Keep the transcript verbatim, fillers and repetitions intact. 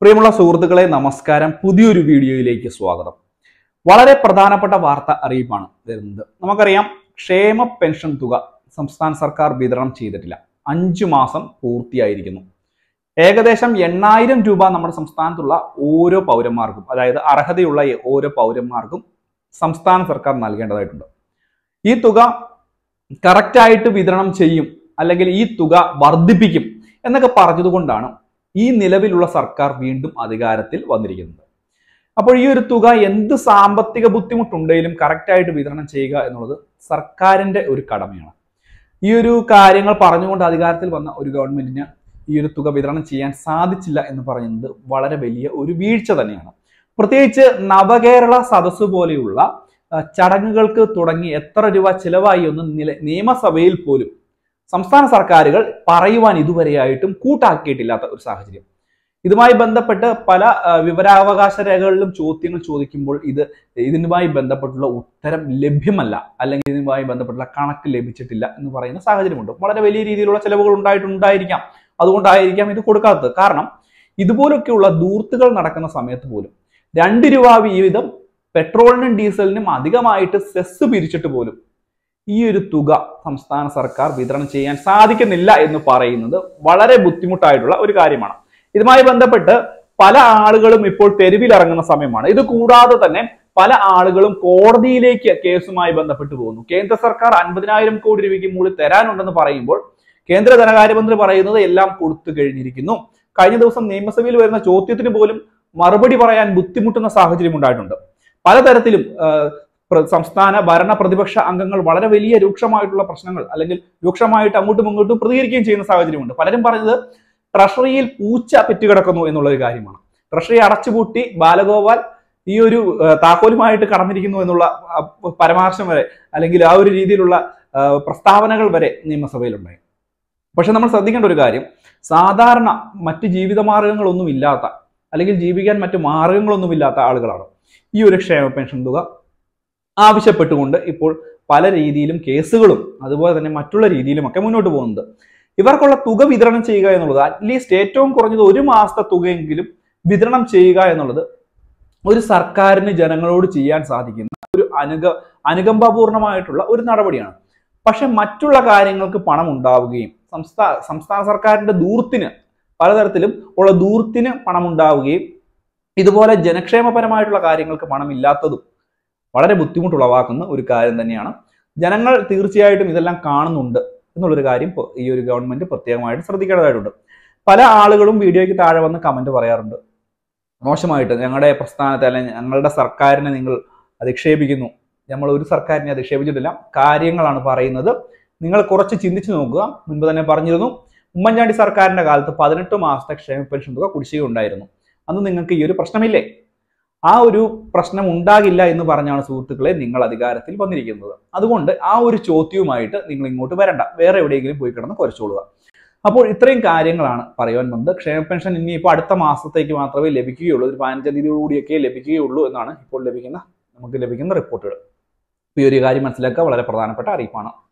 പ്രിയമുള്ള സുഹൃത്തുക്കളെ നമസ്കാരം. പുതിയൊരു വീഡിയോയിലേക്ക് സ്വാഗതം. വളരെ പ്രധാനപ്പെട്ട വാർത്ത അറിയിപ്പാണ് വരുന്നത്. നമുക്കറിയാം, ക്ഷേമ പെൻഷൻ തുക സംസ്ഥാന സർക്കാർ വിതരണം ചെയ്തിട്ടില്ല. അഞ്ചു മാസം പൂർത്തിയായിരിക്കുന്നു. ഏകദേശം എണ്ണായിരം രൂപ നമ്മുടെ സംസ്ഥാനത്തുള്ള ഓരോ പൗരന്മാർക്കും, അതായത് അർഹതയുള്ള ഓരോ പൗരന്മാർക്കും സംസ്ഥാന സർക്കാർ നൽകേണ്ടതായിട്ടുണ്ട്. ഈ തുക കറക്റ്റായിട്ട് വിതരണം ചെയ്യും, അല്ലെങ്കിൽ ഈ തുക വർദ്ധിപ്പിക്കും എന്നൊക്കെ പറഞ്ഞതുകൊണ്ടാണ് ഈ നിലവിലുള്ള സർക്കാർ വീണ്ടും അധികാരത്തിൽ വന്നിരിക്കുന്നത്. അപ്പോൾ ഈ ഒരു തുക എന്ത് സാമ്പത്തിക ബുദ്ധിമുട്ടുണ്ടെങ്കിലും കറക്റ്റായിട്ട് വിതരണം ചെയ്യുക എന്നുള്ളത് സർക്കാരിന്റെ ഒരു കടമയാണ്. ഈ ഒരു കാര്യങ്ങൾ പറഞ്ഞുകൊണ്ട് അധികാരത്തിൽ വന്ന ഒരു ഗവൺമെന്റിന് ഈ ഒരു തുക വിതരണം ചെയ്യാൻ സാധിച്ചില്ല എന്ന് പറയുന്നത് വളരെ വലിയ ഒരു വീഴ്ച തന്നെയാണ്. പ്രത്യേകിച്ച് നവകേരള സദസ്സ് പോലെയുള്ള ചടങ്ങുകൾക്ക് തുടങ്ങി എത്ര രൂപ ചിലവായി ഒന്നും നിയമസഭയിൽ പോലും സംസ്ഥാന സർക്കാരുകൾ പറയുവാൻ ഇതുവരെയായിട്ടും കൂട്ടാക്കിയിട്ടില്ലാത്ത ഒരു സാഹചര്യം. ഇതുമായി ബന്ധപ്പെട്ട് പല വിവരാവകാശ രേഖകളിലും ചോദ്യങ്ങൾ ചോദിക്കുമ്പോൾ ഇത് ഇതിനുമായി ബന്ധപ്പെട്ടുള്ള ഉത്തരം ലഭ്യമല്ല, അല്ലെങ്കിൽ ഇതുമായി ബന്ധപ്പെട്ടുള്ള കണക്ക് ലഭിച്ചിട്ടില്ല എന്ന് പറയുന്ന സാഹചര്യമുണ്ട്. വളരെ വലിയ രീതിയിലുള്ള ചെലവുകൾ ഉണ്ടായിട്ടുണ്ടായിരിക്കാം, അതുകൊണ്ടായിരിക്കാം ഇത് കൊടുക്കാത്തത്. കാരണം ഇതുപോലൊക്കെയുള്ള ദൂർത്തുകൾ നടക്കുന്ന സമയത്ത് പോലും രണ്ട് രൂപ വീതം പെട്രോളിനും ഡീസലിനും അധികമായിട്ട് സെസ് പിരിച്ചിട്ട് പോലും ഈ ഒരു തുക സംസ്ഥാന സർക്കാർ വിതരണം ചെയ്യാൻ സാധിക്കുന്നില്ല എന്ന് പറയുന്നത് വളരെ ബുദ്ധിമുട്ടായിട്ടുള്ള ഒരു കാര്യമാണ്. ഇതുമായി ബന്ധപ്പെട്ട് പല ആളുകളും ഇപ്പോൾ തെരുവിലിറങ്ങുന്ന സമയമാണ്. ഇത് കൂടാതെ തന്നെ പല ആളുകളും കോടതിയിലേക്ക് കേസുമായി ബന്ധപ്പെട്ട് പോകുന്നു. കേന്ദ്ര സർക്കാർ അൻപതിനായിരം കോടി രൂപയ്ക്ക് മുകളിൽ തരാനുണ്ടെന്ന് പറയുമ്പോൾ കേന്ദ്ര ധനകാര്യമന്ത്രി പറയുന്നത് എല്ലാം കൊടുത്തു കഴിഞ്ഞിരിക്കുന്നു. കഴിഞ്ഞ ദിവസം നിയമസഭയിൽ വരുന്ന ചോദ്യത്തിന് പോലും മറുപടി പറയാൻ ബുദ്ധിമുട്ടുന്ന സാഹചര്യം ഉണ്ടായിട്ടുണ്ട്. പലതരത്തിലും സംസ്ഥാന ഭരണ പ്രതിപക്ഷ അംഗങ്ങൾ വളരെ വലിയ രൂക്ഷമായിട്ടുള്ള പ്രശ്നങ്ങൾ, അല്ലെങ്കിൽ രൂക്ഷമായിട്ട് അങ്ങോട്ടും ഇങ്ങോട്ടും പ്രതികരിക്കുകയും ചെയ്യുന്ന സാഹചര്യമുണ്ട്. പലരും പറഞ്ഞത് ട്രഷറിയിൽ പൂച്ച പെറ്റുകിടക്കുന്നു എന്നുള്ളൊരു കാര്യമാണ്. ട്രഷറി അടച്ചുപൂട്ടി ബാലഗോപാൽ ഈ ഒരു താക്കോലുമായിട്ട് കടന്നിരിക്കുന്നു എന്നുള്ള പരാമർശം വരെ, അല്ലെങ്കിൽ ആ ഒരു രീതിയിലുള്ള പ്രസ്താവനകൾ വരെ നിയമസഭയിലുണ്ടായി. പക്ഷെ നമ്മൾ ശ്രദ്ധിക്കേണ്ട ഒരു കാര്യം, സാധാരണ മറ്റ് ജീവിത മാർഗങ്ങളൊന്നും ഇല്ലാത്ത, അല്ലെങ്കിൽ ജീവിക്കാൻ മറ്റു മാർഗങ്ങളൊന്നുമില്ലാത്ത ആളുകളാണ് ഈ ഒരു ക്ഷേമ പെൻഷൻ തുക ആവശ്യപ്പെട്ടുകൊണ്ട് ഇപ്പോൾ പല രീതിയിലും കേസുകളും അതുപോലെ തന്നെ മറ്റുള്ള രീതിയിലുമൊക്കെ മുന്നോട്ട് പോകുന്നത്. ഇവർക്കുള്ള തുക വിതരണം ചെയ്യുക എന്നുള്ളത്, അറ്റ്ലീസ്റ്റ് ഏറ്റവും കുറഞ്ഞത് ഒരു മാസത്തെ തുകയെങ്കിലും വിതരണം ചെയ്യുക എന്നുള്ളത് ഒരു സർക്കാരിന് ജനങ്ങളോട് ചെയ്യാൻ സാധിക്കുന്ന ഒരു അനുക അനുകമ്പാപൂർണമായിട്ടുള്ള ഒരു നടപടിയാണ്. പക്ഷെ മറ്റുള്ള കാര്യങ്ങൾക്ക് പണം ഉണ്ടാവുകയും സംസ്ഥാന സംസ്ഥാന സർക്കാരിന്റെ ദൂർത്തിന്, പലതരത്തിലും ഉള്ള ദൂർത്തിന് പണം ഉണ്ടാവുകയും ഇതുപോലെ ജനക്ഷേമപരമായിട്ടുള്ള കാര്യങ്ങൾക്ക് പണമില്ലാത്തതും വളരെ ബുദ്ധിമുട്ടുളവാക്കുന്ന ഒരു കാര്യം തന്നെയാണ്. ജനങ്ങൾ തീർച്ചയായിട്ടും ഇതെല്ലാം കാണുന്നുണ്ട് എന്നുള്ളൊരു കാര്യം ഈ ഒരു ഗവൺമെന്റ് പ്രത്യേകമായിട്ട് ശ്രദ്ധിക്കേണ്ടതായിട്ടുണ്ട്. പല ആളുകളും വീഡിയോയ്ക്ക് താഴെ വന്ന് കമന്റ് പറയാറുണ്ട്, മോശമായിട്ട് ഞങ്ങളുടെ പ്രസ്ഥാനത്തെ അല്ലെങ്കിൽ ഞങ്ങളുടെ സർക്കാരിനെ നിങ്ങൾ അധിക്ഷേപിക്കുന്നു. നമ്മൾ ഒരു സർക്കാരിനെ അധിക്ഷേപിച്ചിട്ടില്ല, കാര്യങ്ങളാണ് പറയുന്നത്. നിങ്ങൾ കുറച്ച് ചിന്തിച്ചു നോക്കുക. മുൻപ് തന്നെ പറഞ്ഞിരുന്നു, ഉമ്മൻചാണ്ടി സർക്കാരിന്റെ കാലത്ത് പതിനെട്ട് മാസത്തെ ക്ഷേമ പെൻഷൻ തുക കുടിശ്ശിക ഉണ്ടായിരുന്നു. അന്ന് നിങ്ങൾക്ക് ഈ ഒരു പ്രശ്നമില്ലേ? ആ ഒരു പ്രശ്നം ഉണ്ടാകില്ല എന്ന് പറഞ്ഞാണ് സുഹൃത്തുക്കളെ നിങ്ങൾ അധികാരത്തിൽ വന്നിരിക്കുന്നത്. അതുകൊണ്ട് ആ ഒരു ചോദ്യവുമായിട്ട് നിങ്ങൾ ഇങ്ങോട്ട് വരണ്ട, വേറെ എവിടെയെങ്കിലും പോയി കിടന്ന് കുറച്ചോളുക. അപ്പോൾ ഇത്രയും കാര്യങ്ങളാണ് പറയുവാൻ വന്നത്. ക്ഷേമ പെൻഷൻ ഇനിയിപ്പോൾ അടുത്ത മാസത്തേക്ക് മാത്രമേ ലഭിക്കുകയുള്ളൂ, ഒരു പതിനഞ്ചാം തീയതിയോടുകൂടിയൊക്കെ ലഭിക്കുകയുള്ളൂ എന്നാണ് ഇപ്പോൾ ലഭിക്കുന്ന നമുക്ക് ലഭിക്കുന്ന റിപ്പോർട്ടുകൾ. ഈ ഒരു കാര്യം മനസ്സിലാക്കുക വളരെ പ്രധാനപ്പെട്ട അറിയിപ്പാണ്.